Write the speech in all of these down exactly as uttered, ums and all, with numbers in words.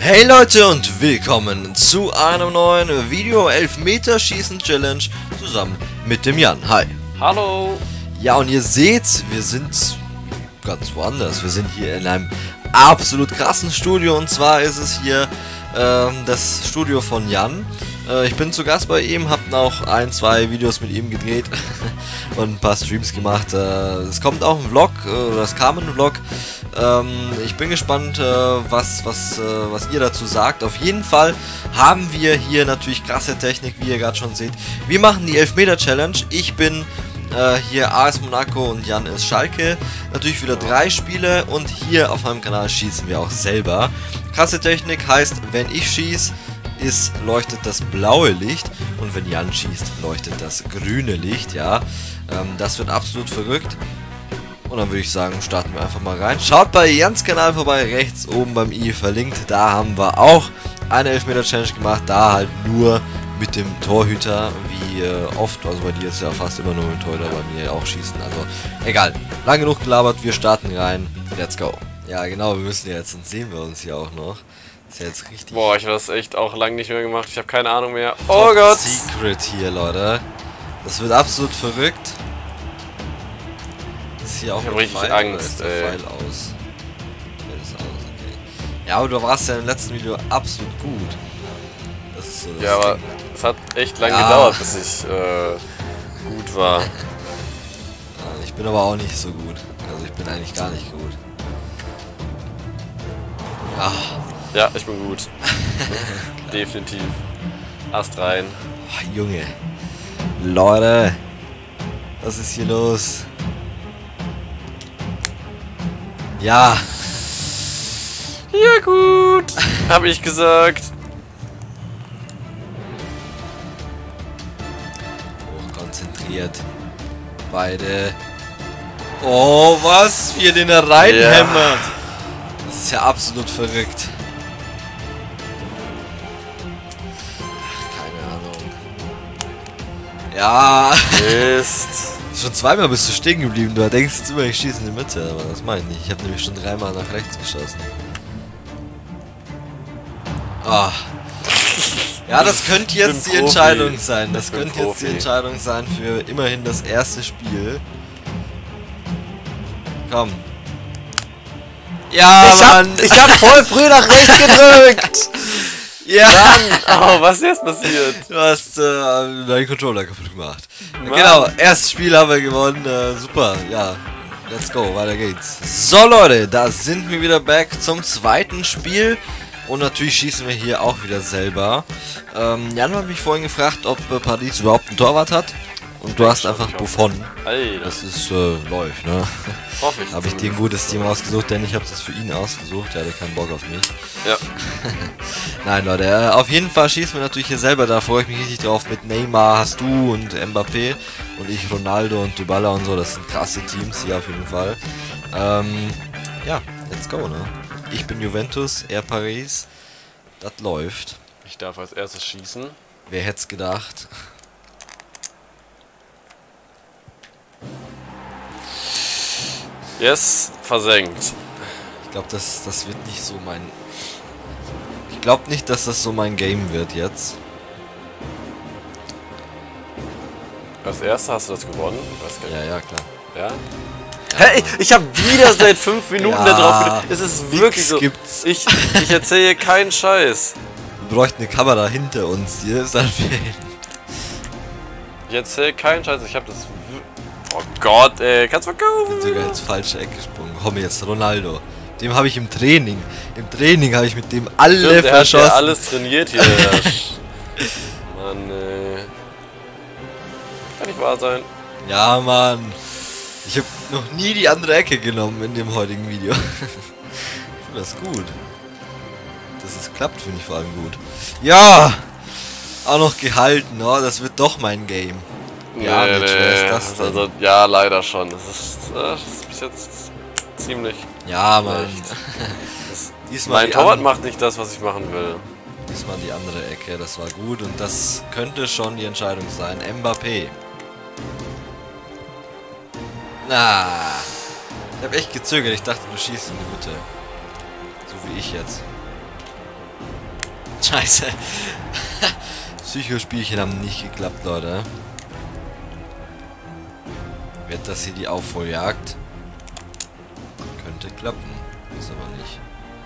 Hey Leute und willkommen zu einem neuen Video Elfmeterschießen Challenge zusammen mit dem Jan. Hi. Hallo. Ja, und ihr seht, wir sind ganz woanders. Wir sind hier in einem absolut krassen Studio, und zwar ist es hier ähm, das Studio von Jan. Äh, ich bin zu Gast bei ihm, hab noch ein, zwei Videos mit ihm gedreht und ein paar Streams gemacht. Äh, es kommt auch ein Vlog, oder äh, es kam ein Vlog. Ähm, ich bin gespannt, äh, was, was, äh, was ihr dazu sagt. Auf jeden Fall haben wir hier natürlich krasse Technik, wie ihr gerade schon seht. Wir machen die Elfmeter-Challenge. Ich bin äh, hier A S Monaco und Jan ist Schalke. Natürlich wieder drei Spiele, und hier auf meinem Kanal schießen wir auch selber. Krasse Technik heißt, wenn ich schieße, ist, leuchtet das blaue Licht, und wenn Jan schießt, leuchtet das grüne Licht. Ja, ähm, das wird absolut verrückt. Und dann würde ich sagen, starten wir einfach mal rein. Schaut bei Jans Kanal vorbei, rechts oben beim i verlinkt. Da haben wir auch eine Elfmeter-Challenge gemacht. Da halt nur mit dem Torhüter, wie äh, oft. Also bei dir ist ja fast immer nur mit dem Torhüter, bei mir auch schießen. Also egal, lang genug gelabert, wir starten rein. Let's go. Ja genau, wir müssen ja jetzt, sonst sehen wir uns hier auch noch. Ist ja jetzt richtig... Boah, ich habe das echt auch lange nicht mehr gemacht. Ich habe keine Ahnung mehr. Oh Gott! Secret hier, Leute. Das wird absolut verrückt. Hier auch ich hab richtig Pfeil, Angst, ey. Pfeil aus. Pfeil ist aus, okay. Ja, aber du warst ja im letzten Video absolut gut. Das ist so das ja, aber Ding. Es hat echt lange ja. gedauert, bis ich äh, gut war. Ich bin aber auch nicht so gut. Also ich bin eigentlich gar nicht gut. Ach. Ja, ich bin gut. Definitiv. Ast rein. Oh, Junge. Leute. Was ist hier los? Ja. Ja gut. Hab ich gesagt. Hochkonzentriert. Beide. Oh, was? Wie er den da reinhämmert. Ja. Das ist ja absolut verrückt. Keine Ahnung. Ja. Mist. Schon zweimal bist du stehen geblieben. Du denkst jetzt immer, ich schieße in die Mitte, aber das meine ich nicht. Ich habe nämlich schon dreimal nach rechts geschossen. Ah. Ja, das könnte jetzt die Entscheidung sein. Das könnte jetzt die Entscheidung sein für immerhin das erste Spiel. Komm. Ja, ich Mann. Hab, ich hab voll früh nach rechts gedrückt. Ja. Dann, oh, was ist jetzt passiert? Du hast äh, deinen Controller kaputt gemacht. Mann. Genau, erstes Spiel haben wir gewonnen. Äh, super, ja. Let's go, weiter geht's. So Leute, da sind wir wieder back zum zweiten Spiel. Und natürlich schießen wir hier auch wieder selber. Ähm, Jan hat mich vorhin gefragt, ob äh, Paris überhaupt einen Torwart hat. Und du hast einfach Buffon. Alter. Das ist, äh, läuft, ne? Hoffe ich. Habe ich dir ein gutes Team ausgesucht, denn ich habe das für ihn ausgesucht. Der hatte keinen Bock auf mich. Ja. Nein, Leute, äh, auf jeden Fall schießen wir natürlich hier selber. Da freue ich mich richtig drauf. Mit Neymar hast du und Mbappé und ich Ronaldo und Dybala und so. Das sind krasse Teams hier auf jeden Fall. Ähm, ja, let's go, ne? Ich bin Juventus, er Paris. Das läuft. Ich darf als erstes schießen. Wer hätte es gedacht? Yes, versenkt. Ich glaube, das, das wird nicht so mein... Ich glaube nicht, dass das so mein Game wird jetzt. Als erster hast du das gewonnen? Ja, ja, klar. Ja? Hey, ich habe wieder seit fünf Minuten ja, da drauf gedacht. Es ist wirklich so. Gibt's. Ich, ich erzähle keinen Scheiß. Wir bräuchten eine Kamera hinter uns. Hier ist dann Ich erzähle keinen Scheiß. Ich habe das... Oh Gott, ey. Kannst verkaufen. Ich bin sogar ins falsche Eck gesprungen. Komm jetzt, Ronaldo. Dem habe ich im Training. Im Training habe ich mit dem alle Stimmt, verschossen. Er hat ja alles trainiert hier. Mann, ey. Kann nicht wahr sein. Ja, Mann. Ich habe noch nie die andere Ecke genommen in dem heutigen Video. Ich finde das gut. Dass es klappt, finde ich vor allem gut. Ja! Auch noch gehalten, oh, das wird doch mein Game. Ja, nee, nee, nee. das denn? Also, ja, leider schon. Das ist, das ist bis jetzt ziemlich. Ja, Mann. Mein Torwart macht nicht das, was ich machen will. Diesmal die andere Ecke, das war gut, und das könnte schon die Entscheidung sein. Mbappé. Na, ich habe echt gezögert. Ich dachte, du schießt in die Mitte. So wie ich jetzt. Scheiße. Psychospielchen haben nicht geklappt, Leute. Wird das hier die Aufholjagd? Könnte klappen. Ist aber nicht.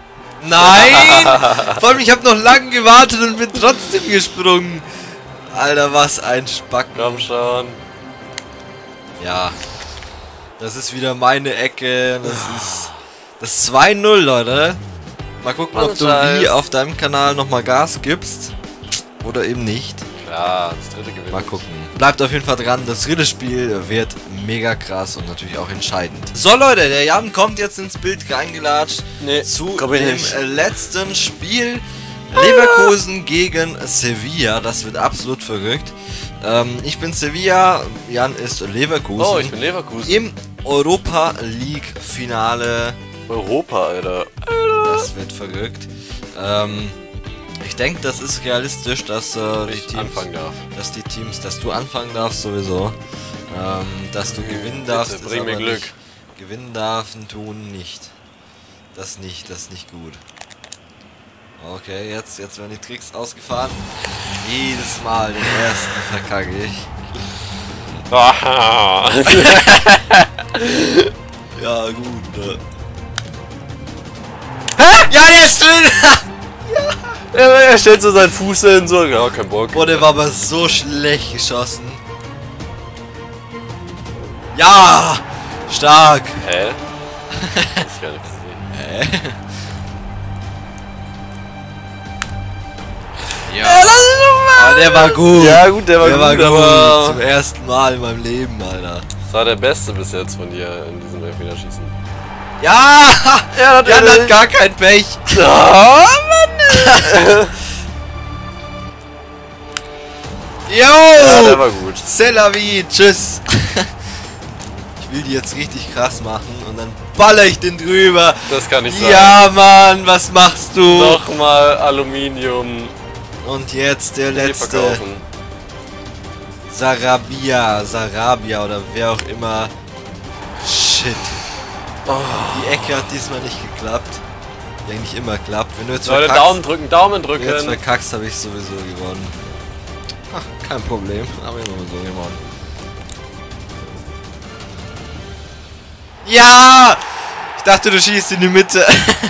Nein! Vor allem, ich habe noch lange gewartet und bin trotzdem gesprungen. Alter, was ein Spacken. Komm schon. Ja. Das ist wieder meine Ecke. Das ist das zwei null, Leute. Mal gucken, ob du wie auf deinem Kanal nochmal Gas gibst. Oder eben nicht. Klar, das dritte gewinnt. Mal gucken. Bleibt auf jeden Fall dran. Das dritte Spiel wird mega krass und natürlich auch entscheidend. So, Leute, der Jan kommt jetzt ins Bild reingelatscht. Nee, zu komm ich dem nicht. letzten Spiel. Leverkusen gegen Sevilla. Das wird absolut verrückt. Ähm, ich bin Sevilla, Jan ist Leverkusen. Oh, ich bin Leverkusen. Im Europa League Finale. Europa, Alter. Das wird verrückt. Ähm, ich denke, das ist realistisch, dass äh, die Ich Teams, anfangen darf. dass die Teams, dass du anfangen darfst sowieso, ähm, dass du gewinnen darfst. Bitte, ist bring mir aber Glück. Nicht, gewinnen darfen tun nicht. Das nicht, das ist nicht gut. Okay, jetzt, jetzt werden die Tricks ausgefahren. Jedes Mal den ersten verkacke ich. Ah. Ja, gut. Ne? Hä? Ja, der ist drin! er, er stellt so seinen Fuß hin, so, ja, kein Bock. Boah, der war aber so schlecht geschossen. Ja! Stark! Hä? Das ist gar nicht gesehen. Hä? Ja, Ja, lass ihn doch mal! ah, der war gut. Ja, gut, der war der gut, war gut. aber... Zum ersten Mal in meinem Leben, Alter. Das war der Beste bis jetzt von dir in diesem Elfmeterschießen. Ja! Ja, Jan hat gar kein Pech. Oh, Mann! Jo! Ja, der war gut. C'est la vie, tschüss. Ich will die jetzt richtig krass machen und dann baller ich den drüber. Das kann nicht sein. Ja, Mann, was machst du? Nochmal Aluminium. Und jetzt der Hier letzte. verkaufen. Sarabia, Sarabia oder wer auch immer. Shit. Oh. Die Ecke hat diesmal nicht geklappt. Die eigentlich immer klappt. Wenn du jetzt Leute, verkackst, Daumen drücken, Daumen wenn du jetzt drücken. verkackst, habe ich sowieso gewonnen. Ach, kein Problem. Haben wir immer so gewonnen. Ja! Ich dachte, du schießt in die Mitte.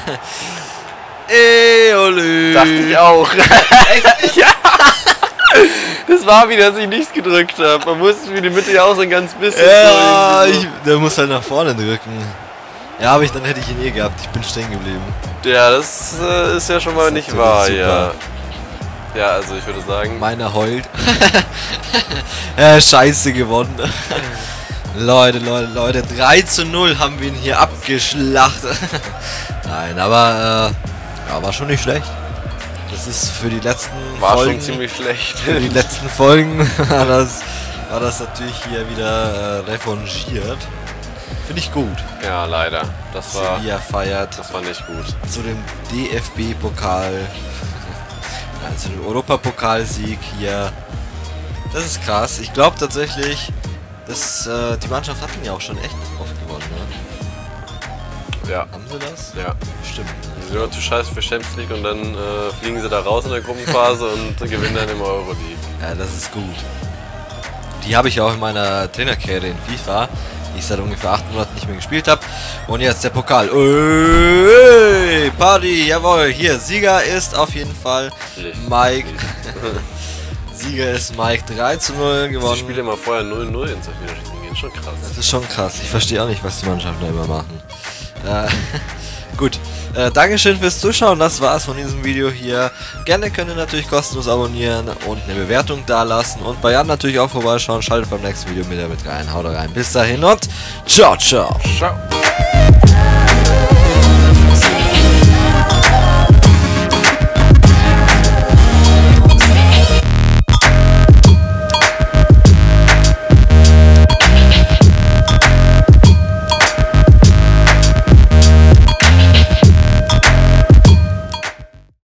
Ey, olé. Dachte ich auch. Ja! Das war wieder, dass ich nichts gedrückt habe. Man muss für die Mitte ja auch so ein ganz bisschen. Ja, so ich, der muss halt nach vorne drücken. Ja, aber ich, dann hätte ich ihn eh gehabt. Ich bin stehen geblieben. ja, das äh, ist ja schon mal Das ist nicht natürlich wahr, super. ja. Ja, also ich würde sagen. Meiner heult. äh, scheiße gewonnen. Leute, Leute, Leute. drei zu null haben wir ihn hier abgeschlachtet. Nein, aber äh, ja, war schon nicht schlecht. Das ist für die letzten War Folgen. schon ziemlich schlecht. Für die letzten Folgen war das, war das natürlich hier wieder äh, revanchiert. Finde ich gut. Ja, leider. Das war, Sevilla feiert das war nicht gut. zu dem D F B-Pokal, nein, zu dem Europapokalsieg hier. Das ist krass. Ich glaube tatsächlich, dass äh, die Mannschaft hat ihn ja auch schon echt oft gewonnen, ne? Ja. Haben sie das? Ja. Stimmt. Die sind immer zu scheiße für Champions League und dann äh, fliegen sie da raus in der Gruppenphase und gewinnen dann im Euro League. Ja, das ist gut. Die habe ich auch in meiner Trainerkarriere in FIFA, die ich seit ungefähr acht Monaten nicht mehr gespielt habe. Und jetzt der Pokal. Ey, Party, jawohl. Hier, Sieger ist auf jeden Fall Licht. Mike. Sieger ist Mike, drei zu null Die gewonnen. Spiele immer vorher null null ins Elfmeterschießen gehen, schon krass. Das ist schon krass. Ich verstehe auch nicht, was die Mannschaften da immer machen. Äh, gut. Äh, Dankeschön fürs Zuschauen. Das war's von diesem Video hier. Gerne könnt ihr natürlich kostenlos abonnieren und eine Bewertung dalassen. Und bei Jan natürlich auch vorbeischauen. Schaltet beim nächsten Video wieder mit rein. Haut rein. Bis dahin und ciao, ciao. Ciao.